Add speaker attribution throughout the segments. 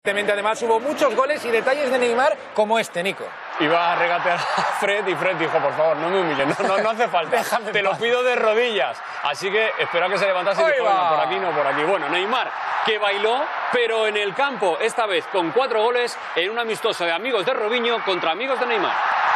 Speaker 1: Además hubo muchos goles y detalles de Neymar como este, Nico.
Speaker 2: Iba a regatear a Fred y Fred dijo, por favor, no me humilles, no hace falta, te lo pido de rodillas. Así que espero a que se levantase y dijo, venga, por aquí no, por aquí. Bueno, Neymar, que bailó, pero en el campo, esta vez con 4 goles en un amistoso de amigos de Robinho contra amigos de Neymar.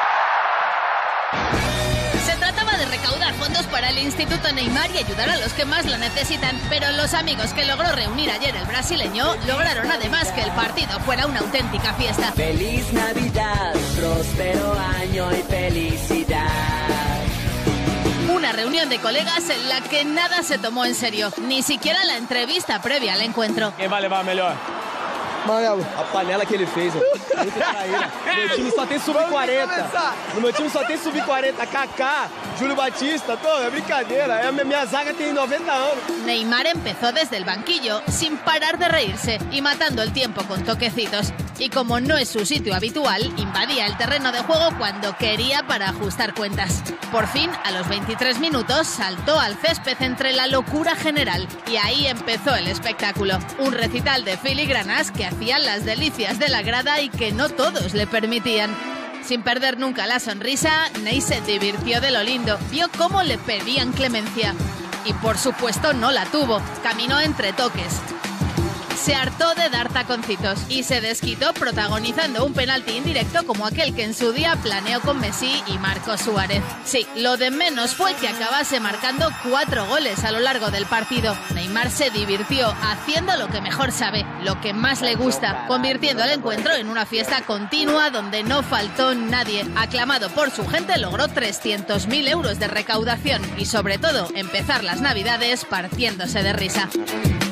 Speaker 3: Se trataba de recaudar fondos para el Instituto Neymar y ayudar a los que más lo necesitan, pero los amigos que logró reunir ayer el brasileño lograron además que el partido fuera una auténtica fiesta.
Speaker 4: Feliz Navidad, próspero año y felicidad.
Speaker 3: Una reunión de colegas en la que nada se tomó en serio, ni siquiera la entrevista previa al encuentro.
Speaker 5: Quem vai levar melhor?
Speaker 6: Amarelo.
Speaker 5: A panela que ele fez, ó. Muito traíra. Meu time só tem sub-40. No meu time só tem sub-40. Kaká, Júlio Batista, todo, é brincadeira. Minha zaga tem 90 anos.
Speaker 3: Neymar empezó desde el banquillo, sin parar de reírse y matando el tiempo con toquecitos. Y como no es su sitio habitual, invadía el terreno de juego cuando quería para ajustar cuentas. Por fin, a los 23 minutos, saltó al césped entre la locura general. Y ahí empezó el espectáculo. Un recital de filigranas que hacían las delicias de la grada y que no todos le permitían. Sin perder nunca la sonrisa, Ney se divirtió de lo lindo. Vio cómo le pedían clemencia. Y por supuesto no la tuvo. Caminó entre toques. Se hartó de dar taconcitos y se desquitó protagonizando un penalti indirecto como aquel que en su día planeó con Messi y Marco Suárez. Sí, lo de menos fue que acabase marcando 4 goles a lo largo del partido. Neymar se divirtió haciendo lo que mejor sabe, lo que más le gusta, convirtiendo el encuentro en una fiesta continua donde no faltó nadie. Aclamado por su gente, logró 300.000 euros de recaudación y sobre todo empezar las Navidades partiéndose de risa.